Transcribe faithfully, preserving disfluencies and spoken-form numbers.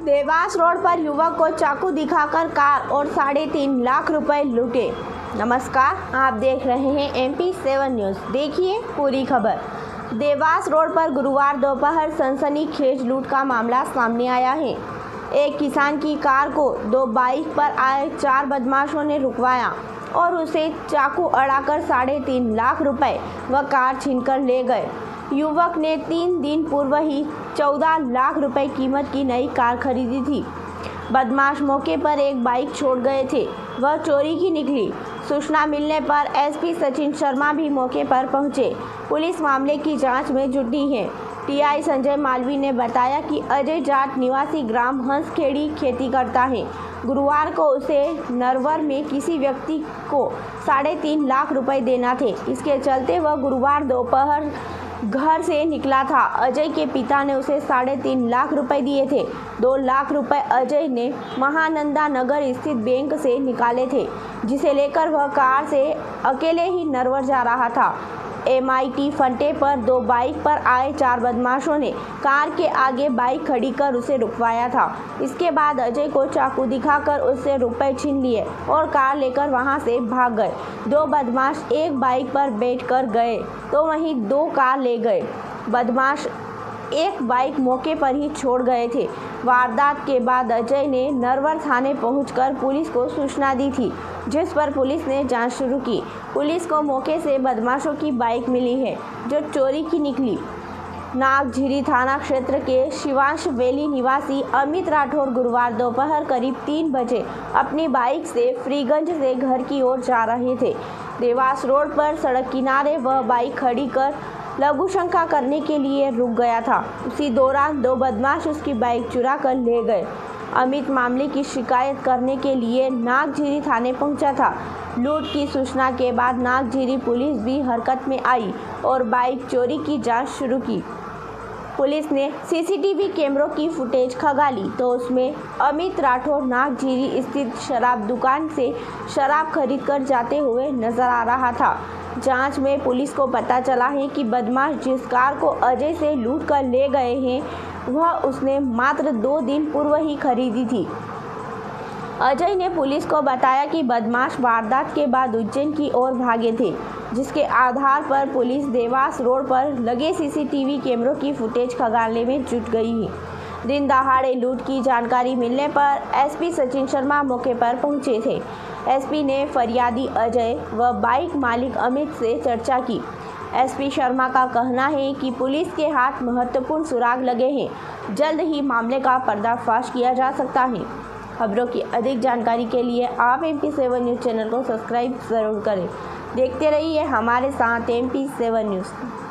Dewas road पर युवक को चाकू दिखाकर कार और साढ़े तीन लाख रुपए लूटे। नमस्कार, आप देख रहे हैं एम पी सेवन न्यूज़। देखिए पूरी खबर। देवास रोड पर गुरुवार दोपहर सनसनीखेज लूट का मामला सामने आया है। एक किसान की कार को दो बाइक पर आए चार बदमाशों ने रुकवाया और उसे चाकू अड़ाकर साढ़े तीन लाख रुपए व कार छीनकर ले गए। युवक ने तीन दिन पूर्व ही चौदह लाख रुपए कीमत की नई कार खरीदी थी। बदमाश मौके पर एक बाइक छोड़ गए थे, वह चोरी की निकली। सूचना मिलने पर एस पी सचिन शर्मा भी मौके पर पहुंचे। पुलिस मामले की जांच में जुटी है। टी आई संजय मालवी ने बताया कि अजय जाट निवासी ग्राम हंसखेड़ी खेती करता है। गुरुवार को उसे नरवर में किसी व्यक्ति को साढ़े तीन लाख रुपए देना थे। इसके चलते वह गुरुवार दोपहर घर से निकला था। अजय के पिता ने उसे साढ़े तीन लाख रुपए दिए थे। दो लाख रुपए अजय ने महानंदा नगर स्थित बैंक से निकाले थे, जिसे लेकर वह कार से अकेले ही नरवर जा रहा था। एम आई टी फंटे पर दो बाइक पर आए चार बदमाशों ने कार के आगे बाइक खड़ी कर उसे रुकवाया था। इसके बाद अजय को चाकू दिखाकर उससे रुपए छीन लिए और कार लेकर वहां से भाग गए। दो बदमाश एक बाइक पर बैठकर गए तो वहीं दो कार ले गए। बदमाश एक बाइक मौके पर ही छोड़ गए थे। वारदात के बाद अजय ने नरवर थाने पहुंचकर पुलिस को सूचना दी थी, जिस पर पुलिस ने जांच शुरू की। पुलिस को मौके से बदमाशों की बाइक मिली है, जो चोरी की निकली। नागझीरी थाना क्षेत्र के शिवांश वैली निवासी अमित राठौर गुरुवार दोपहर करीब तीन बजे अपनी बाइक से फ्रीगंज से घर की ओर जा रहे थे। देवास रोड पर सड़क किनारे वह बाइक खड़ी कर लघु शंका करने के लिए रुक गया था। उसी दौरान दो बदमाश उसकी बाइक चुरा कर ले गए। अमित मामले की शिकायत करने के लिए नागझीरी थाने पहुंचा था। लूट की सूचना के बाद नागझीरी पुलिस भी हरकत में आई और बाइक चोरी की जांच शुरू की। पुलिस ने सी सी टी वी कैमरों की फुटेज खंगाली तो उसमें अमित राठौर नागझीरी स्थित शराब दुकान से शराब खरीद कर जाते हुए नजर आ रहा था। जांच में पुलिस को पता चला है कि बदमाश जिस कार को अजय से लूट कर ले गए हैं, वह उसने मात्र दो दिन पूर्व ही खरीदी थी। अजय ने पुलिस को बताया कि बदमाश वारदात के बाद उज्जैन की ओर भागे थे, जिसके आधार पर पुलिस देवास रोड पर लगे सी सी टी वी कैमरों की फुटेज खंगालने में जुट गई है। दिन दहाड़े लूट की जानकारी मिलने पर एस पी सचिन शर्मा मौके पर पहुंचे थे। एस पी ने फरियादी अजय व बाइक मालिक अमित से चर्चा की। एस पी शर्मा का कहना है कि पुलिस के हाथ महत्वपूर्ण सुराग लगे हैं। जल्द ही मामले का पर्दाफाश किया जा सकता है। खबरों की अधिक जानकारी के लिए आप M P seven news channel को सब्सक्राइब जरूर करें। देखते रहिए हमारे साथ एम पी सेवन न्यूज़।